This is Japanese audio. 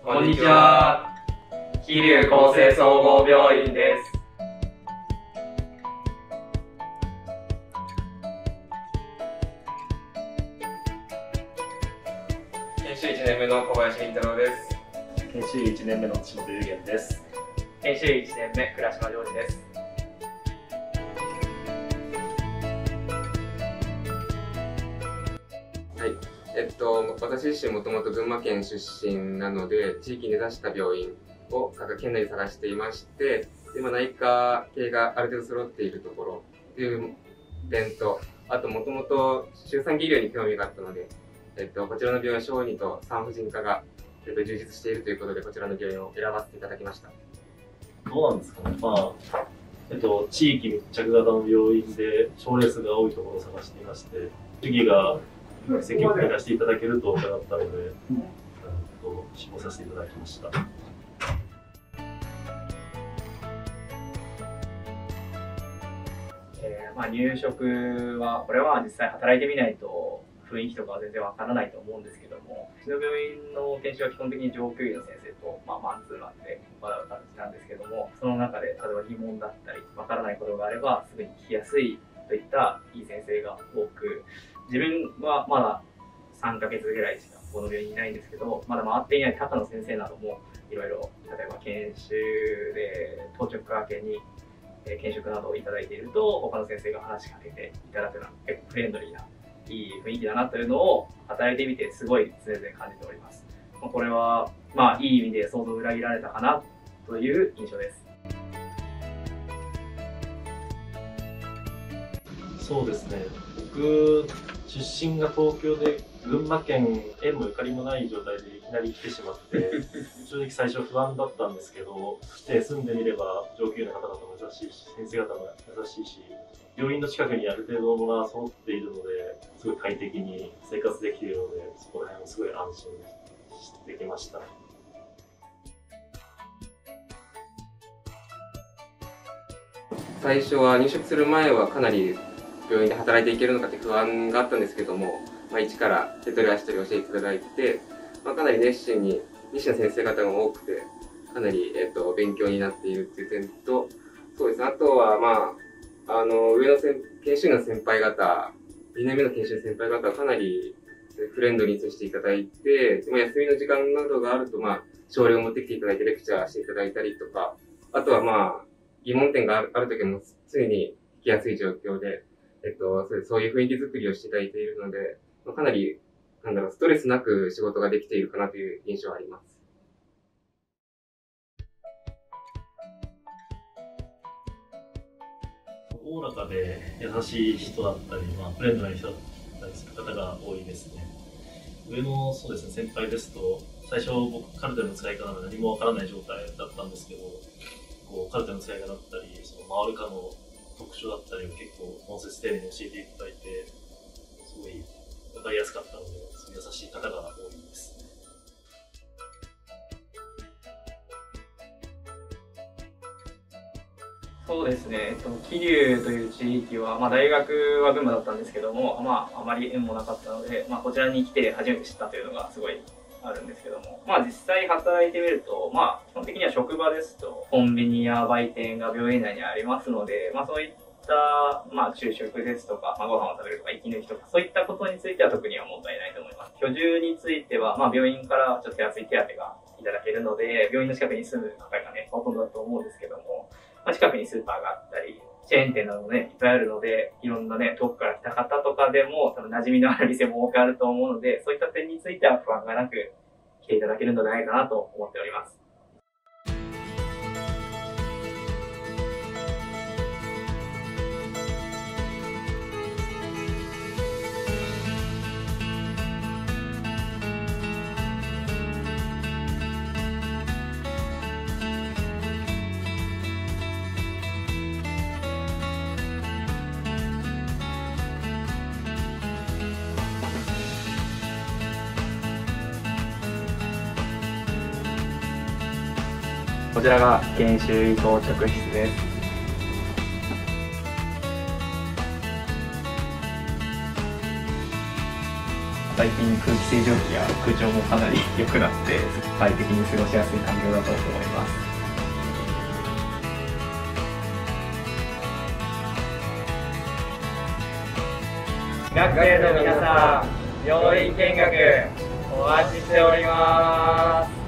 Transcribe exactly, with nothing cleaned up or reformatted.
こんにちは。桐生厚生総合病院です。研修いちねんめの小林凛太郎です。 研修いちねんめの岸本優玄です。 研修いちねんめ倉島ジョージです。 はい、えっと、私自身もともと群馬県出身なので、地域に根ざした病院を県内で探していまして、今内科系がある程度揃っているところという点と、あともともと周産期医療に興味があったので、えっと、こちらの病院、小児と産婦人科が、えっと、充実しているということで、こちらの病院を選ばせていただきました。 どうなんですかね、まあえっと、地域密着型の病院で症例数が多いところを探していまして、主義が積極的に出していただけると伺ったので、うん、と志望させていただきました。 えーまあ、入職は、これは実際働いてみないと雰囲気とかは全然わからないと思うんですけども、うちの病院の研修は基本的に上級医の先生と、まあ、マンツーマンで行う感じなんですけども、その中で例えば疑問だったり、わからないことがあればすぐに聞きやすいといったいい先生が多く、自分はまださんかげつぐらいしかこの病院にいないんですけど、まだ回っていない他の先生などもいろいろ、例えば研修で当直明けに研修などをいただいていると、他の先生が話しかけていただくのは結構フレンドリーないい雰囲気だなというのを働いてみてすごい常々感じております。これはまあいい意味で想像を裏切られたかなという印象です。 そうですね、僕出身が東京で群馬県縁もゆかりもない状態でいきなり来てしまって正直最初不安だったんですけど、来て住んでみれば上級の方々も優しいし、先生方も優しいし、病院の近くにある程度のものが揃っているのですごい快適に生活できているので、そこら辺もすごい安心できました。 最初は入職する前はかなり病院で働いていけるのかって不安があったんですけども、まあ、一から手取り足取り教えていただいて、まあ、かなり熱心に熱心な先生方が多くて、かなり、えっと、勉強になっているっていう点と、そうですね、あとはまあ、あの、上の先研修医の先輩方、にねんめの研修の先輩方はかなりフレンドリーに接していただいて、まあ、休みの時間などがあると、まあ、症例を持ってきていただいてレクチャーしていただいたりとか、あとはまあ、疑問点がある、ある時も常に聞きやすい状況で、えっと、そういう雰囲気作りをしていただいているので、かなり、なんだろう、ストレスなく仕事ができているかなという印象はあります。 おおらかで優しい人だったり、まあ、フレンドな人だったりする方が多いですね。上のそうですね、先輩ですと、最初僕カルテの使い方が何もわからない状態だったんですけど、こうカルテの使い方だったり、その回るかの特徴だったりを結構音節丁寧に教えていただいて、すごい分かりやすかったので、優しい方が多いです。 そうですね、えっと、桐生という地域は、まあ、大学は群馬だったんですけども、まあ、あまり縁もなかったので、まあ、こちらに来て初めて知ったというのがすごいあるんですけども、まあ、実際働いてみると、まあ、基本的には職場ですとコンビニや売店が病院内にありますので、まあ、そういったまあ昼食ですとか、まあ、ご飯を食べるとか息抜きとか、そういったことについては特には問題ないと思います。居住については、まあ、病院からちょっと安い手当がいただけるので、病院の近くに住む方がね、ほとんどだと思うんですけども、まあ、近くにスーパーがあったり、チェーン店などもね、いっぱいあるので、いろんなね、遠くから来た方とかでも、多分馴染みのある店も多くあると思うので、そういった点については不安がなく来ていただけるのではないかなと思っております。こちらが研修医到着室です。新最近空気清浄機や空調もかなり良くなって快適に過ごしやすい環境だと思います。学生の皆さん、病院見学お待ちしております。